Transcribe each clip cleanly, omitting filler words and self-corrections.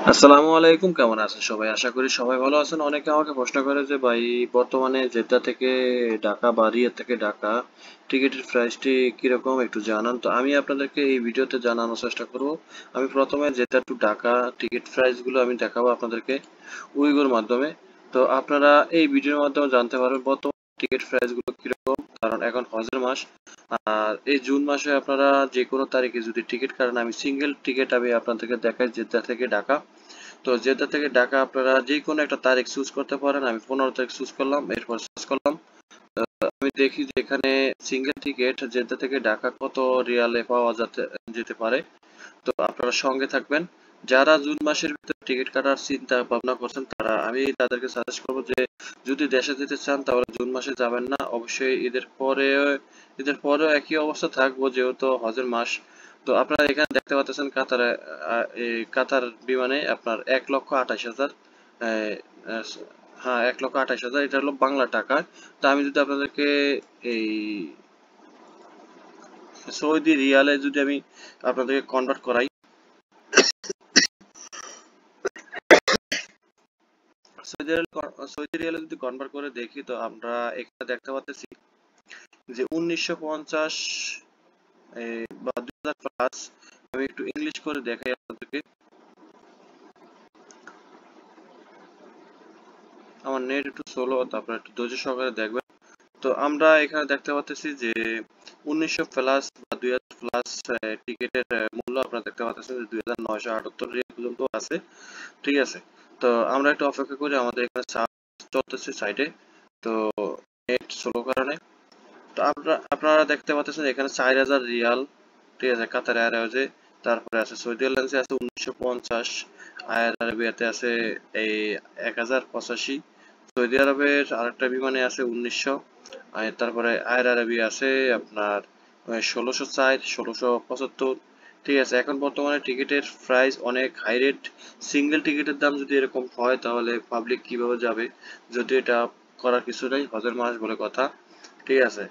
আসসালামু আলাইকুম, কেমন আছেন সবাই? আশা করি সবাই ভালো আছেন। অনেকে আমাকে প্রশ্ন করে যে ভাই, বর্তমানে জেদ্দা থেকে ঢাকা বা রিয়াদ থেকে ঢাকা টিকিটের প্রাইসটি কিরকম একটু জানান। তো আমি আপনাদেরকে এই ভিডিওতে জানানোর চেষ্টা করব। আমি প্রথমে জেদ্দা টু ঢাকা টিকিট প্রাইসগুলো আমি দেখাবো আপনাদেরকে উইগোর মাধ্যমে। তো আপনারা এই ভিডিওর মাধ্যমে জানতে পারবেন বর্তমান টিকিট প্রাইসগুলো কিরকম, কারণ এখন হজের মাস। আর এই জুন মাসে আপনারা যে কোনো তারিখে যদি টিকিট কাটেন, আমি সিঙ্গেল টিকিট আমি আপনাদেরকে দেখাই জেদ্দা থেকে ঢাকা। তো জেদ্দা থেকে ঢাকা আপনারা যে কোনো একটা তারিখ চুজ করতে পারেন। আমি 15 তারিখ চুজ করলাম, এরপর সার্চ করলাম। আমি দেখি যে এখানে সিঙ্গেল টিকিট জেদ্দা থেকে ঢাকা কত রিয়ালে পাওয়া যেতে পারে। তো আপনারা সঙ্গে থাকবেন। যারা জুন মাসের ভিতরে টিকিট কাটার চিন্তা ভাবনা করছেন, আমি তাদেরকে সাজেস্ট করবো যে যদি দেশে যেতে চান তাহলে জুন মাসে যাবেন না, অবশ্যই ঈদের পরেও একই অবস্থা থাকবো যেহেতু হজের মাস। তো আপনারা এখানে দেখতে পাচ্ছেন কাতারে, এই কাতার বিমানে আপনার 1,28,000, হ্যাঁ 1,28,000, এটা হলো বাংলা টাকা। তো আমি যদি আপনাদেরকে এই সৌদি রিয়ালে যদি আমি আপনাদেরকে কনভার্ট করাই, সৌদি রিয়ালে যদি কনভার্ট করে দেখি, তো আমরা এখানে দেখতে পাচ্ছি যে 1950 বা 2000 প্লাস। আমি একটু ইংলিশ করে দেখাই আপনাদেরকে, আমার নেট একটু স্লো, তো আপনারা একটু ধৈর্য সহকারে দেখবেন। তো আমরা এখানে দেখতে পাচ্ছি যে 1900 প্লাস বা 2000 প্লাস টিকিটের মূল্য আপনারা দেখতে পাচ্ছেন যে 2978 রিয়াল পর্যন্ত আছে। ঠিক আছে, তো আমরা একটু অপেক্ষা করি, আমাদের এখানে চার্জ চলতেছে সাইডে, তো নেট স্লো কারণে। তো আপনারা দেখতে পাচ্ছেন এখানে 4000 রিয়াল, ঠিক আছে, কাতার এয়ারওয়েজে। তারপরে আছে সৌদি এয়ারলাইন্সে আছে 1950, আয়ার আরবিয়াতে আছে এই 1085, সৌদি আরবের আরেকটা বিমানে আছে 1900, আর তারপরে আয়ার আরবিয়া আছে আপনার 1604, 1675। ঠিক আছে, এখন বর্তমানে টিকিটের প্রাইস অনেক হাই রেট। সিঙ্গেল টিকিটের দাম যদি এরকম হয় তাহলে পাবলিক কিভাবে যাবে? যদি এটা করার কিছু নেই, হজের মাস বলে কথা। ঠিক আছে,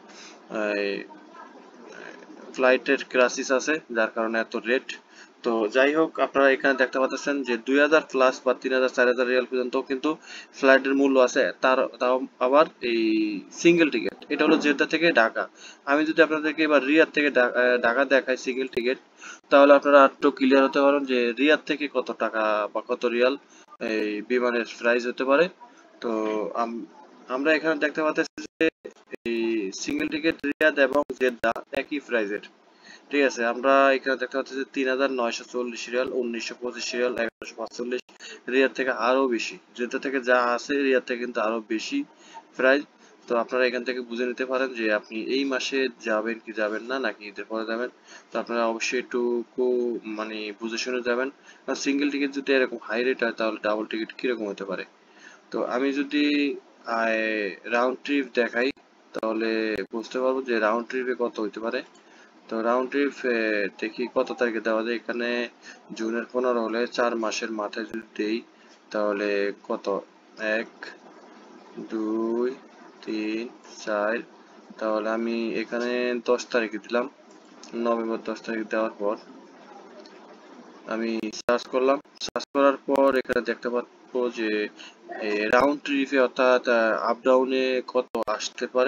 ফ্লাইটের ক্রাইসিস আছে যার কারণে এত রেট। তো যাই হোক, আপনারা এখানে দেখতে পাচ্ছেন যে 2000 প্লাস বা 3000 4000 রিয়াল পর্যন্ত কিন্তু ফ্লাইটের মূল্য আছে, তাও আবার এই সিঙ্গেল টিকিট। এটা হলো জেদ্দা থেকে ঢাকা। আমি যদি আপনাদেরকে এবার রিয়াদ থেকে ঢাকা দেখাই সিঙ্গেল টিকিট, তাহলে আপনারা একটু ক্লিয়ার হতে পারেন যে রিয়াদ থেকে কত টাকা বা কত রিয়াল এই বিমানের প্রাইস হতে পারে। তো আমরা এখানে দেখতে পাচ্ছি যে এই সিঙ্গেল টিকিট রিয়াদ এবং জেদ্দা একই প্রাইজের। ঠিক আছে, আমরা এখানে দেখতে পাচ্ছি যে 3940 রিয়াল, 1925 রিয়াল, 1145। রিয়াদ থেকে আরো বেশি, জেদ্দা থেকে যা আছে রিয়াদ থেকে কিন্তু আরো বেশি প্রাইস। তো আপনারা এখান থেকে বুঝে নিতে পারেন যে আপনি এই মাসে যাবেন কি যাবেন না, নাকি ঈদের পরে যাবেন। তো আপনারা অবশ্যই একটু মানে বুঝে শুনে যাবেন। সিঙ্গেল টিকিট যদি এরকম হাই রেট হয় তাহলে ডাবল টিকিট কিরকম হতে পারে। তো আমি যদি রাউন্ড ট্রিপ দেখাই তাহলে বুঝতে পারবো যে রাউন্ড ট্রিপে কত হইতে পারে। তো রাউন্ড ট্রিপ দেখি কত তারিখে দেওয়া যায়। এখানে জুনের 15 হলে 4 মাসের মাথায় যদি দেই তাহলে কত, 1, 2, 3, 4, তাহলে আমি এখানে 10 তারিখে দিলাম। নভেম্বর 10 তারিখ দেওয়ার পর আমি সার্চ করলাম। সার্চ করার পর এখানে দেখতে পাবো যে রাউন্ড ট্রিপে অর্থাৎ আপ ডাউনে কত আসতে পারে।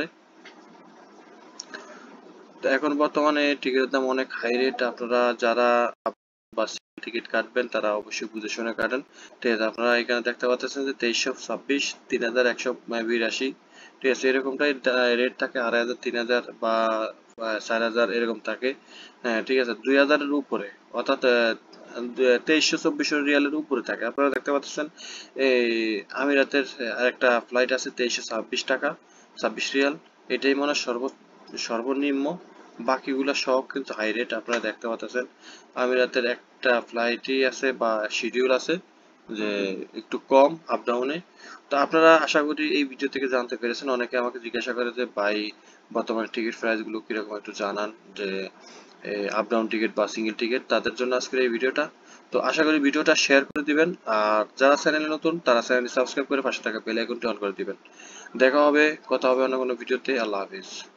তো এখন বর্তমানে টিকিটের দাম অনেক হাই রেট। আপনারা যারা বাস টিকিট কাটবেন তারা অবশ্যই বুঝে শুনে কাটেন। ঠিক আছে, আপনারা এখানে দেখতে পাচ্ছেন যে 2326, 3182, ঠিক আছে, এরকমটাই রেট থাকে। 2500, 3000 বা 4000 এরকম থাকে। হ্যাঁ ঠিক আছে, 2000-এর উপরে, অর্থাৎ 2324 রিয়ালের উপরে থাকে। আপনারা দেখতে পাচ্ছেন এই আমিরাতের আরেকটা ফ্লাইট আছে 2326 টাকা, 26 রিয়াল। এটাই মনে হয় সর্বনিম্ন। বাকিগুলা সব কিন্তু হাই রেট। আপনারা দেখতে পাচ্ছেন আমিরাতের একটা ফ্লাইটই আছে বা শিডিউল আছে যে একটু কম আপ ডাউনে। তো আপনারা আশা করি এই ভিডিও থেকে জানতে পেরেছেন। অনেকে আমাকে জিজ্ঞাসা করে যে ভাই, বর্তমানে টিকিট প্রাইস গুলো কিরকম একটু জানান, যে আপ ডাউন টিকিট বা সিঙ্গেল টিকিট, তাদের জন্য আজকের এই ভিডিওটা। তো আশা করি ভিডিওটা শেয়ার করে দিবেন, আর যারা চ্যানেলে নতুন তারা চ্যানেলটি সাবস্ক্রাইব করে পাশে থাকা বেল আইকনটি অন করে দিবেন। দেখা হবে, কথা হবে অন্য কোনো ভিডিওতে। আল্লাহ হাফিজ।